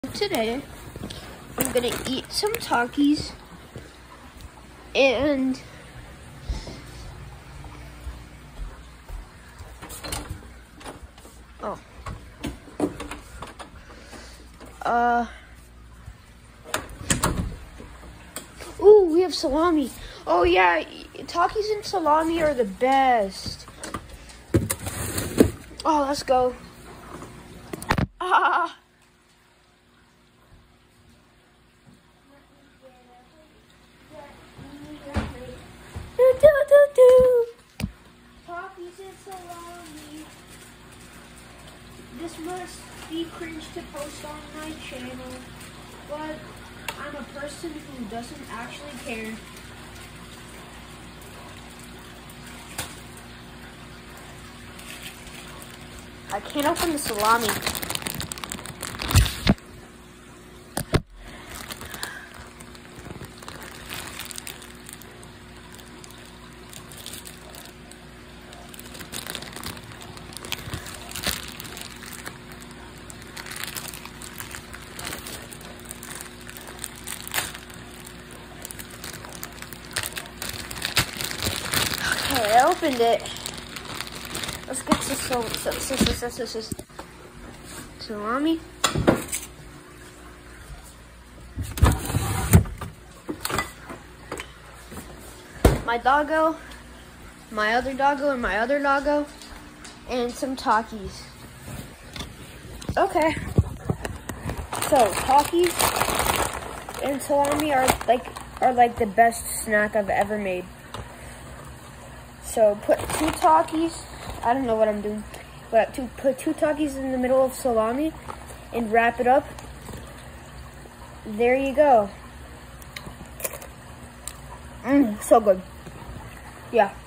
Today, I'm gonna eat some talkies and we have salami. Oh yeah, talkies and salami are the best. Oh, let's go. Ah. Talkies and salami. This must be cringe to post on my channel, but I'm a person who doesn't actually care. I can't open the salami. Okay, I opened it. Let's get this salami. My doggo, my other doggo, and my other doggo, and some talkies. Okay. So talkies and salami are like the best snack I've ever made. So put two talkies. I don't know what I'm doing, but put two talkies in the middle of salami and wrap it up. There you go. So good. Yeah.